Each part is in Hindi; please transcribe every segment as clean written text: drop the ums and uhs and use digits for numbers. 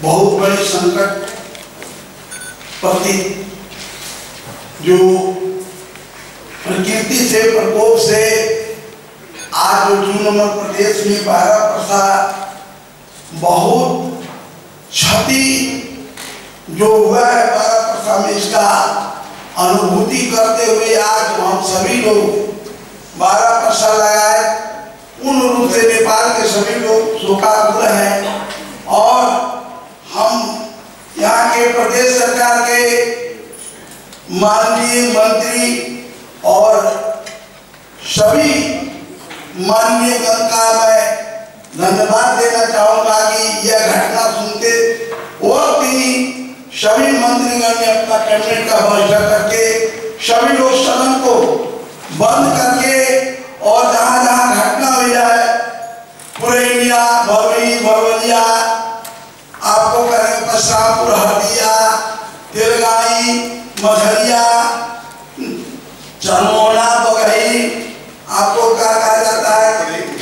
बहुत बड़ी संकट प्रति जो प्रकृति से प्रकोप से आज जो 2 नंबर प्रदेश में 12% बहुत क्षति जो हुआ है 12% में, इसका अनुभूति करते हुए आज हम सभी लोग 12% लगाए पूर्ण रूप से नेपाल के सभी लोग शोकाकुल हैं। और हम यहाँ के प्रदेश सरकार के माननीय मंत्री और सभी माननीय गण का मैं धन्यवाद देना चाहूँगा कि यह घटना सुनते वक्त ही सभी मंत्रीगण ने अपना कैबिनेट का फैसला करके सभी लोग सदन को बंद करके और जहाँ जहाँ घटना हुई है पुरैनिया, भरवलिया, आपको करें पश्रामपुर, हरदिया, तिलगाई, मझरिया, चरमोना, बगही, आपको क्या कहा जाता है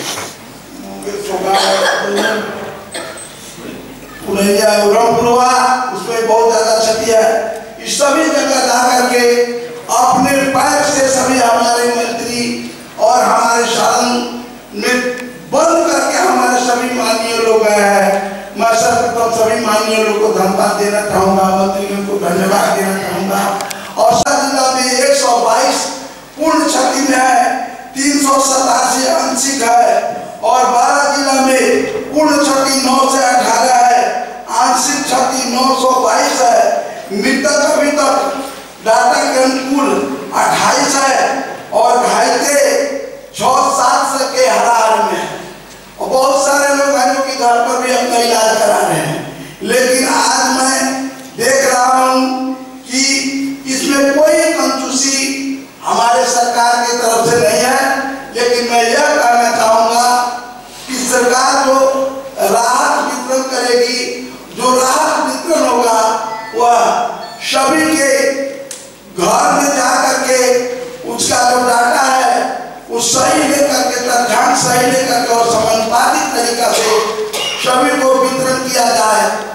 उसमें बहुत ज्यादा क्षति है। इस सभी जगह जा करके अपने पैर से सभी हमारे मंत्री और हमारे शासन में बंद करके हमारे सभी माननीय लोग गए हैं। मैं सर्वप्रथम सभी माननीय लोगों को धन्यवाद देना चाहूँगा, मंत्रियों को धन्यवाद देना चाहूँगा। और जिला में 122 पूर्ण क्षति में है, 387 आंशिक है और 12 जिला में पूर्ण क्षति 9 से 18 है, आंशिक क्षति 922 है। मृतक अभी तक डाटा के अनुकूल 28 है और घायल 6-7 के हाल में है और बहुत सारे लोग हैं जो कि घर पर भी अपना इलाज करा रहे हैं। लेकिन आज मैं देख रहा हूँ कि इसमें कोई कंजूसी हमारे सरकार की तरफ से नहीं है। लेकिन मैं यह कहना चाहूँगा कि सरकार जो राहत वितरण करेगी, जो राहत वितरण होगा वह सभी के घर में जा करके उसका जो डाटा है उस सही लेकर के तथ्यांक सही लेकर के और समानुपातिक तरीका से सभी को वितरण किया जाए।